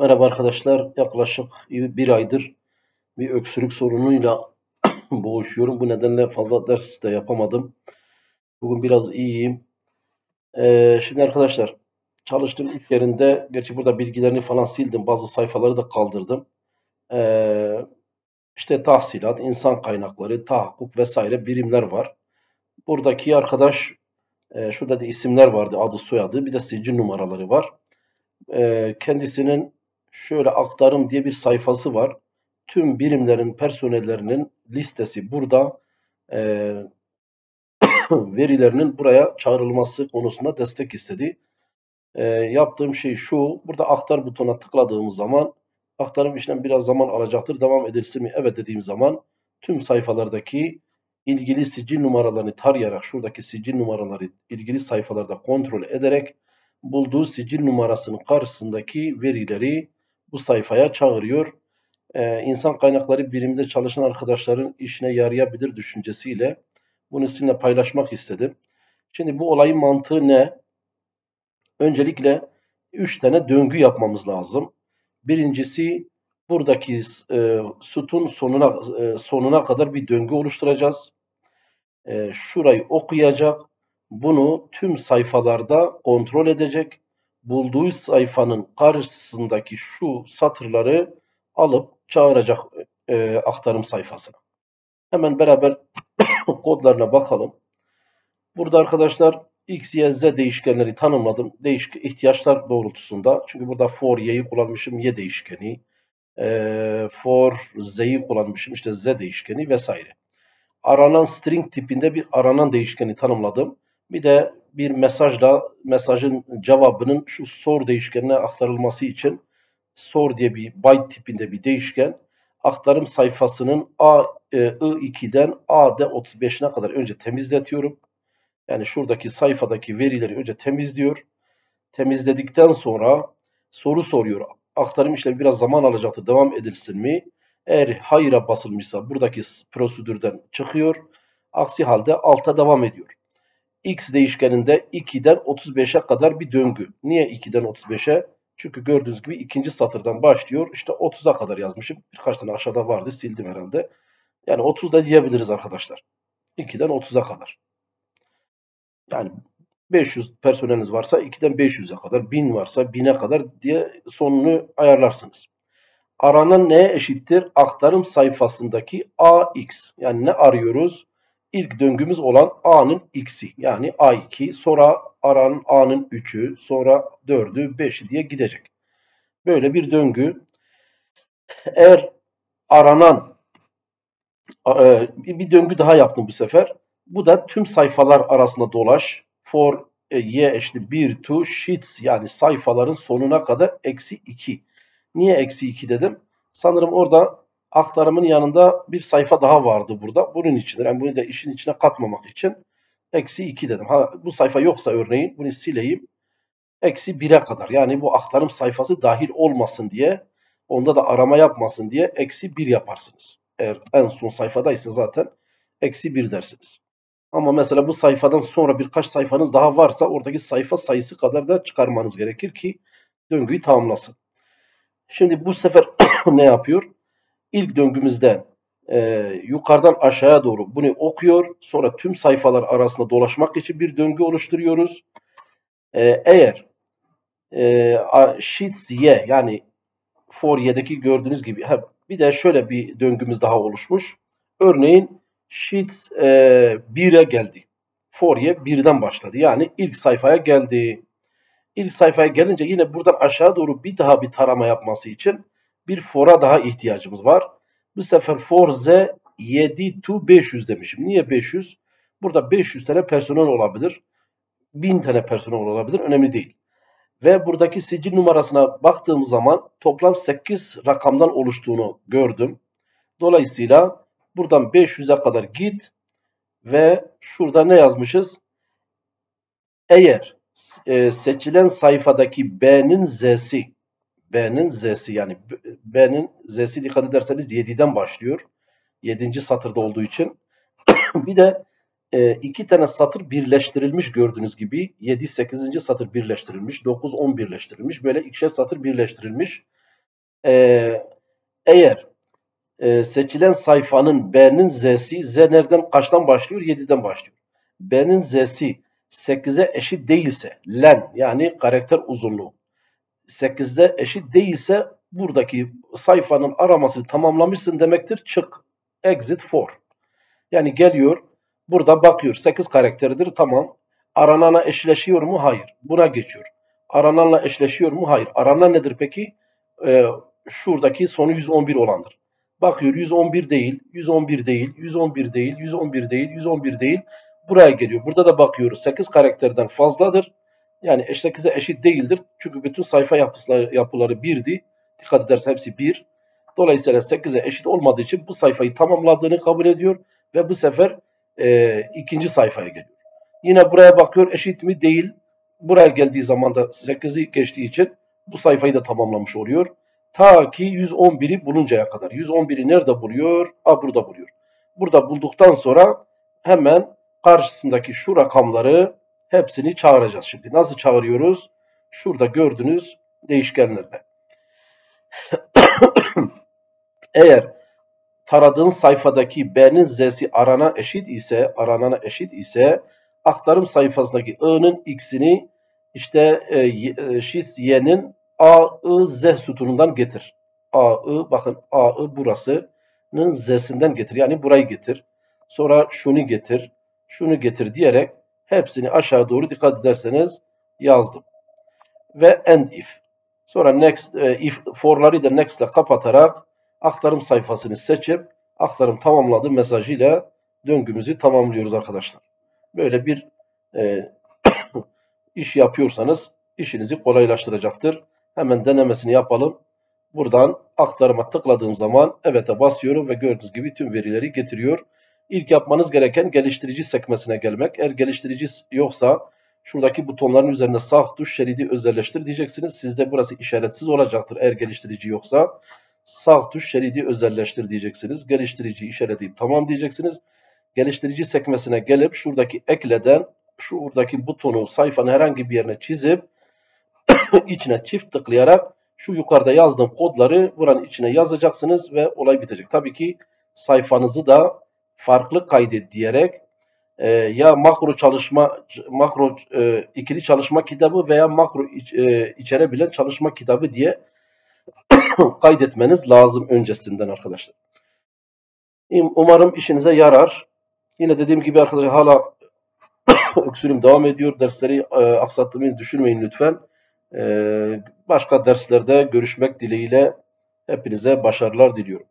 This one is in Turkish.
Merhaba arkadaşlar. Yaklaşık bir aydır bir öksürük sorunuyla boğuşuyorum. Bu nedenle fazla ders de yapamadım. Bugün biraz iyiyim. Şimdi arkadaşlar çalıştığım iş yerinde, gerçi burada bilgilerini falan sildim. Bazı sayfaları da kaldırdım. Ee, işte tahsilat, insan kaynakları, tahakkuk vesaire birimler var. Buradaki arkadaş, şurada da isimler vardı, adı soyadı, bir de sicil numaraları var. Kendisinin şöyle aktarım diye bir sayfası var. Tüm birimlerin personellerinin listesi burada. Ee, verilerinin buraya çağrılması konusunda destek istedi. Yaptığım şey şu. Burada aktar butonuna tıkladığımız zaman aktarım işlem biraz zaman alacaktır. Devam edilsin mi? Evet dediğim zaman tüm sayfalardaki ilgili sicil numaralarını tarayarak şuradaki sicil numaraları ilgili sayfalarda kontrol ederek bulduğu sicil numarasının karşısındaki verileri bu sayfaya çağırıyor. İnsan kaynakları biriminde çalışan arkadaşların işine yarayabilir düşüncesiyle bunu sizinle paylaşmak istedim. Şimdi bu olayın mantığı ne? Öncelikle 3 tane döngü yapmamız lazım. Birincisi buradaki sütun sonuna kadar bir döngü oluşturacağız. Şurayı okuyacak. Bunu tüm sayfalarda kontrol edecek. Bulduğu sayfanın karşısındaki şu satırları alıp çağıracak aktarım sayfasına. Hemen beraber kodlarına bakalım. Burada arkadaşlar X, Y, Z değişkenleri tanımladım. İhtiyaçlar doğrultusunda. Çünkü burada for Y'yi kullanmışım, Y değişkeni. For Z'yi kullanmışım, işte Z değişkeni vesaire. Aranan string tipinde bir aranan değişkeni tanımladım. Bir de bir mesajın cevabının şu sor değişkenine aktarılması için sor diye bir byte tipinde bir değişken aktarım sayfasının I2'den AD35'ine kadar önce temizletiyorum. Yani şuradaki sayfadaki verileri önce temizliyor. Temizledikten sonra soru soruyor. Aktarım işlemi biraz zaman alacaktır. Devam edilsin mi? Eğer hayır'a basılmışsa buradaki prosedürden çıkıyor. Aksi halde alta devam ediyor. X değişkeninde 2'den 35'e kadar bir döngü. Niye 2'den 35'e? Çünkü gördüğünüz gibi ikinci satırdan başlıyor. İşte 30'a kadar yazmışım. Birkaç tane aşağıda vardı, sildim herhalde. Yani 30 da diyebiliriz arkadaşlar. 2'den 30'a kadar. Yani 500 personeliniz varsa 2'den 500'e kadar, 1000 varsa 1000'e kadar diye sonunu ayarlarsınız. Aranan neye eşittir? Aktarım sayfasındaki AX. Yani ne arıyoruz? İlk döngümüz olan A'nın X'i. Yani A2. Sonra aranan A'nın 3'ü. Sonra 4'ü, 5'i diye gidecek. Böyle bir döngü. Eğer aranan bir döngü daha yaptım bu sefer. Bu da tüm sayfalar arasında dolaş. For y eşittir 1 to sheets, yani sayfaların sonuna kadar -2. Niye -2 dedim? Sanırım orada aktarımın yanında bir sayfa daha vardı burada. Bunun için, yani bunu da işin içine katmamak için -2 dedim. Bu sayfa yoksa örneğin bunu sileyim. -1'e kadar, yani bu aktarım sayfası dahil olmasın diye, onda da arama yapmasın diye -1 yaparsınız. Eğer en son sayfadaysa zaten -1 dersiniz. Ama mesela bu sayfadan sonra birkaç sayfanız daha varsa oradaki sayfa sayısı kadar da çıkarmanız gerekir ki döngüyü tamamlasın. Şimdi bu sefer ne yapıyor? İlk döngümüzden yukarıdan aşağıya doğru bunu okuyor. Sonra tüm sayfalar arasında dolaşmak için bir döngü oluşturuyoruz. Eğer sheets y, yani for y'deki gördüğünüz gibi bir de şöyle bir döngümüz daha oluşmuş. Örneğin sheets 1'e geldi. For y 1'den başladı. Yani ilk sayfaya geldi. İlk sayfaya gelince yine buradan aşağı doğru bir daha bir tarama yapması için bir for'a daha ihtiyacımız var. Bu sefer for z 7 to 500 demişim. Niye 500? Burada 500 tane personel olabilir. 1000 tane personel olabilir. Önemli değil. Ve buradaki sicil numarasına baktığım zaman toplam 8 rakamdan oluştuğunu gördüm. Dolayısıyla buradan 500'e kadar git ve şurada ne yazmışız? Eğer seçilen sayfadaki B'nin Z'si, yani B'nin Z'si, dikkat ederseniz 7'den başlıyor. 7. satırda olduğu için. Bir de 2 tane satır birleştirilmiş, gördüğünüz gibi 7, 8. satır birleştirilmiş, 9, 10 birleştirilmiş, böyle ikişer satır birleştirilmiş. Eğer seçilen sayfanın B'nin Z'si, Z nereden kaçtan başlıyor? 7'den başlıyor. B'nin Z'si 8'e eşit değilse, len yani karakter uzunluğu 8'de eşit değilse buradaki sayfanın aramasını tamamlamışsın demektir. Çık. Exit for. Yani geliyor, burada bakıyor. 8 karakterdir. Tamam. Arananla eşleşiyor mu? Hayır. Buna geçiyor. Arananla eşleşiyor mu? Hayır. Aranan nedir peki? Şuradaki sonu 111 olandır. Bakıyor 111 değil, 111 değil, 111 değil, 111 değil, 111 değil. Buraya geliyor. Burada da bakıyoruz. 8 karakterden fazladır. Yani 8'e eşit değildir. Çünkü bütün sayfa yapıları 1'di. Dikkat edersen hepsi 1. Dolayısıyla 8'e eşit olmadığı için bu sayfayı tamamladığını kabul ediyor. Ve bu sefer ikinci sayfaya geliyor. Yine buraya bakıyor, eşit mi? Değil. Buraya geldiği zaman da 8'i geçtiği için bu sayfayı da tamamlamış oluyor. Ta ki 111'i buluncaya kadar. 111'i nerede buluyor? Burada buluyor. Burada bulduktan sonra hemen karşısındaki şu rakamları hepsini çağıracağız şimdi. Nasıl çağırıyoruz? Şurada gördüğünüz değişkenlerle. Eğer taradığın sayfadaki B'nin Z'si aranana eşit ise aktarım sayfasındaki I'nın X'ini işte shift Y'nin A, I, Z sütunundan getir. A, I, bakın A, I burasının Z'sinden getir. Yani burayı getir. Sonra şunu getir. Şunu getir diyerek hepsini aşağı doğru dikkat ederseniz yazdım. Ve end if. Sonra next if for'ları da next ile kapatarak aktarım sayfasını seçip aktarım tamamladı mesajıyla döngümüzü tamamlıyoruz arkadaşlar. Böyle bir iş yapıyorsanız işinizi kolaylaştıracaktır. Hemen denemesini yapalım. Buradan aktarıma tıkladığım zaman evet'e basıyorum ve gördüğünüz gibi tüm verileri getiriyor. İlk yapmanız gereken geliştirici sekmesine gelmek. Eğer geliştirici yoksa şuradaki butonların üzerinde sağ tuş şeridi özelleştir diyeceksiniz. Sizde burası işaretsiz olacaktır eğer geliştirici yoksa. Sağ tuş şeridi özelleştir diyeceksiniz. Geliştirici işaretleyip tamam diyeceksiniz. Geliştirici sekmesine gelip şuradaki ekleden şuradaki butonu sayfanın herhangi bir yerine çizip içine çift tıklayarak şu yukarıda yazdığım kodları buranın içine yazacaksınız ve olay bitecek. Tabii ki sayfanızı da farklı kaydet diyerek ya makro ikili çalışma kitabı veya makro içerebilen çalışma kitabı diye kaydetmeniz lazım öncesinden arkadaşlar. Umarım işinize yarar. Yine dediğim gibi arkadaşlar hala öksürüğüm devam ediyor. Dersleri aksattığımı düşünmeyin lütfen. Başka derslerde görüşmek dileğiyle hepinize başarılar diliyorum.